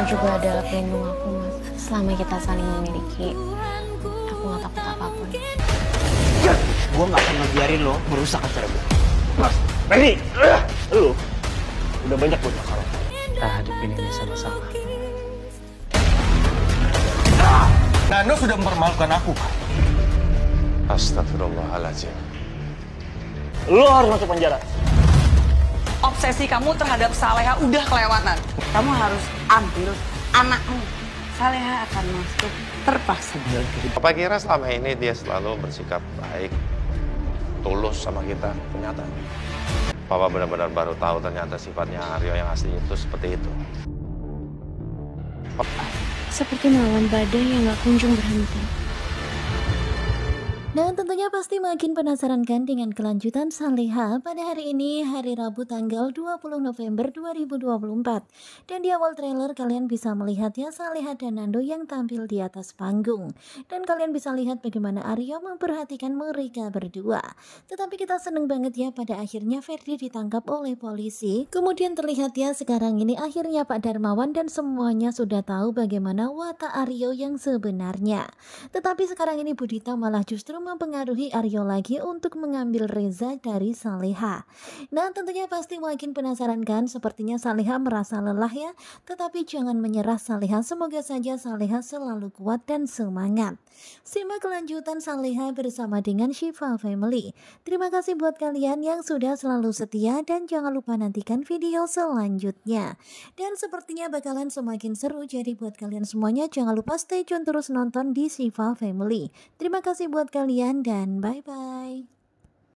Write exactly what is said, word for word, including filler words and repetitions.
Kalian juga adalah pelindung aku, Mas. Selama kita saling memiliki, aku gak takut apapun. Ya, gue gak akan ngebiarin lo merusak acara gue. Mas, Ferdi, uh, lo udah banyak buat kalau kita hadapin ini sama-sama. Nando sudah mempermalukan aku, Pak. Astagfirullahaladzim. Lo harus masuk penjara. Obsesi kamu terhadap Saleha udah kelewatan. Kamu harus ambil anakmu. Saleha akan masuk terpaksa dalam kehidupan. Papa kira selama ini dia selalu bersikap baik, tulus sama kita. Ternyata Papa benar-benar baru tahu ternyata sifatnya Aryo yang asli itu seperti itu. Seperti melawan badai yang gak kunjung berhenti. Dan tentunya pasti makin penasaran kan dengan kelanjutan Saleha pada hari ini, hari Rabu tanggal dua puluh November dua ribu dua puluh empat. Dan di awal trailer kalian bisa melihat ya Saleha dan Nando yang tampil di atas panggung. Dan kalian bisa lihat bagaimana Aryo memperhatikan mereka berdua. Tetapi kita seneng banget ya pada akhirnya Ferdi ditangkap oleh polisi. Kemudian terlihat ya sekarang ini akhirnya Pak Darmawan dan semuanya sudah tahu bagaimana watak Aryo yang sebenarnya. Tetapi sekarang ini Budita malah justru mempengaruhi Aryo lagi untuk mengambil Reza dari Saleha. Nah tentunya pasti makin penasaran kan, sepertinya Saleha merasa lelah ya, tetapi jangan menyerah Saleha, semoga saja Saleha selalu kuat dan semangat. Simak kelanjutan Saleha bersama dengan Shiva Family. Terima kasih buat kalian yang sudah selalu setia dan jangan lupa nantikan video selanjutnya. Dan sepertinya bakalan semakin seru, jadi buat kalian semuanya jangan lupa stay tune terus nonton di Shiva Family. Terima kasih buat kalian dan bye-bye.